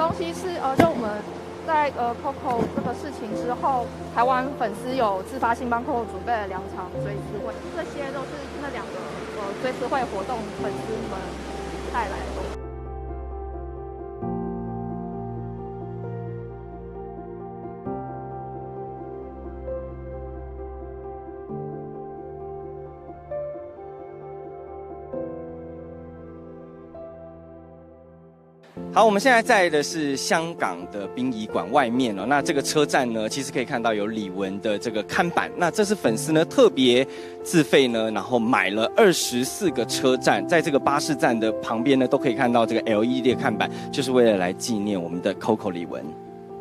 东西是就我们在Coco 这个事情之后，台湾粉丝有自发性帮 Coco 准备了2场追思会，这些都是那2个追思会活动粉丝们带来的。 好，我们现在在的是香港的殡仪馆外面哦。那这个车站呢，其实可以看到有李玟的这个看板。那这是粉丝呢特别自费呢，然后买了24个车站，在这个巴士站的旁边呢，都可以看到这个 LED 的看板，就是为了来纪念我们的 Coco 李玟。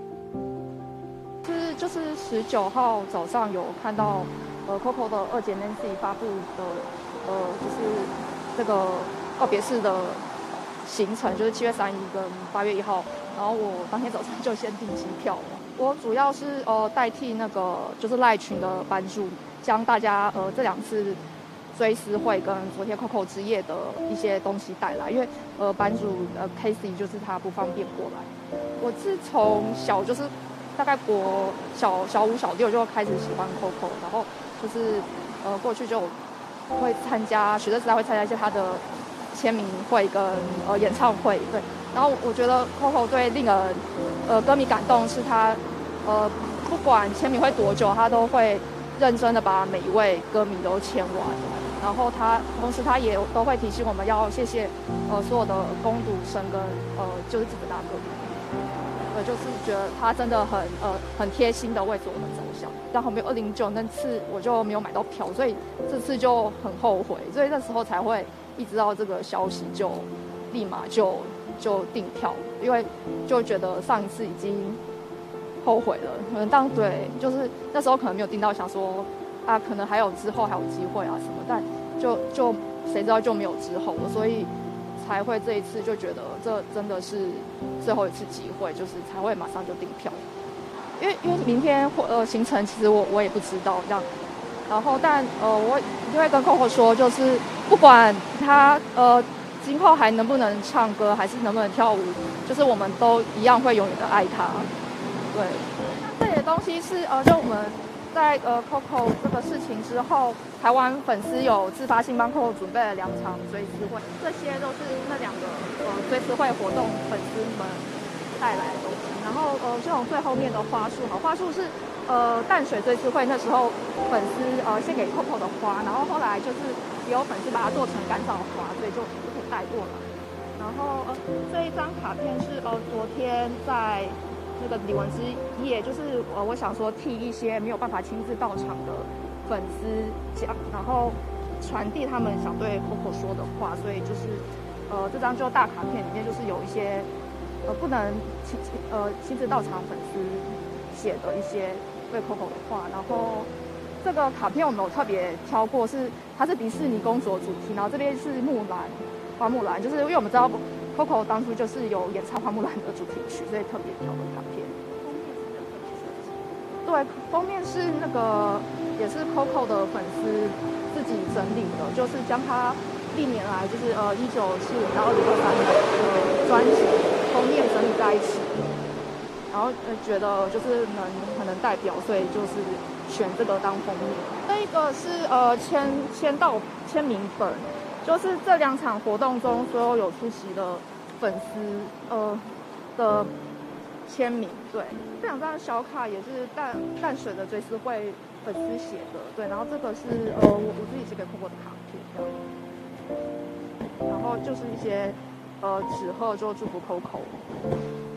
就是19号早上有看到Coco 的2姐 Nancy 发布的就是这个告别式的行程，就是7月31跟8月1号，然后我当天早上就先订机票了。我主要是代替那个就是赖群的版主，将大家这2次追思会跟昨天 Coco 之夜的一些东西带来，因为版主Casey 就是他不方便过来。我是从小就是大概国小5、小6就开始喜欢 Coco， 然后就是过去就会参加学生时代会参加一些他的签名会跟演唱会，对。然后我觉得 Coco 最令人歌迷感动是他不管签名会多久，他都会认真的把每一位歌迷都签完。然后同时他也都会提醒我们要谢谢所有的工读生跟就是记者大歌迷。就是觉得他真的很贴心的为着我们着想。然后没有2009那次我就没有买到票，所以这次就很后悔，所以那时候才会一直到这个消息就立马就订票，因为就觉得上一次已经后悔了。可能对，就是那时候可能没有订到，想说啊，可能还有之后还有机会啊什么，但就谁知道就没有之后了，所以才会这一次就觉得这真的是最后一次机会，就是才会马上就订票。因为明天行程其实我也不知道这样，然后但我一定会跟 Coco 说，就是不管他今后还能不能唱歌，还是能不能跳舞，就是我们都一样会永远的爱他。对，那这些东西是就我们在Coco 这个事情之后，台湾粉丝有自发性帮 Coco 准备了2场追思会，这些都是那2个追思会活动粉丝们带来的东西。然后这种最后面的花束，花束是淡水追思会那时候粉丝献给 Coco 的花，然后后来就是也有粉丝把它做成干燥花，所以就可以带过来。然后这一张卡片是昨天在那个李玟之夜，就是我想说替一些没有办法亲自到场的粉丝讲，然后传递他们想对 Coco 说的话，所以就是这张就大卡片里面就是有一些不能亲自到场粉丝写的一些对 Coco 的话，然后这个卡片我们有特别挑过，它是迪士尼公主的主题，然后这边是花木兰，就是因为我们知道 Coco 当初就是有演唱花木兰的主题曲，所以特别挑的卡片。对，封面是那个也是 Coco 的粉丝自己整理的，就是将他历年来就是1975到2023年的专辑封面整理在一起，然后觉得就是很能代表，所以就是选这个当封面。这一个是签名本，就是这2场活动中所有有出席的粉丝的签名。对，这2张小卡也是淡水的追思会粉丝写的。对，然后这个是我自己写给 Coco 的卡片这样，然后就是一些纸鹤就祝福 Coco。